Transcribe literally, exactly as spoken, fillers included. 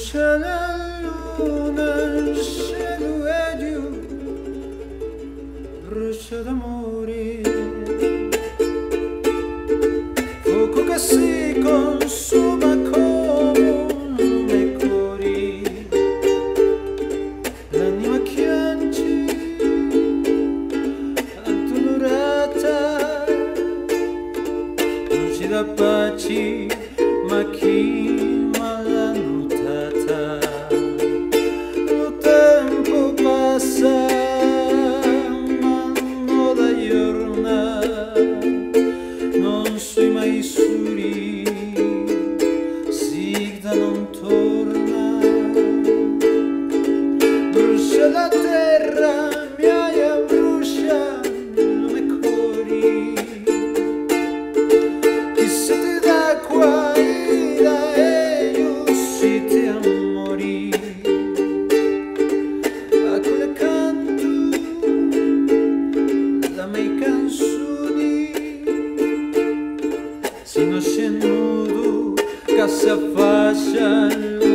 Brucia la luna, il cielo è giù, brucia d'amore, fuoco che si consuma come cori, l'anima piange, addolorata, non ci dà pace, ma chi l'ha notata? Il tempo passa, ma non da giorna, non sui mai suri, sigda non torna. Brucia la terra, miaia brucia come cori, chi siete d'acqua sino scenuto che si affaccia